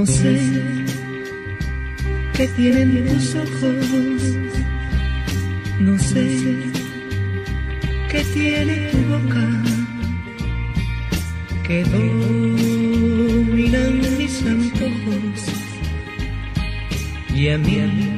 sé qué tienen tus ojos, no sé qué tiene tu boca, que dominan mis antojos y a mí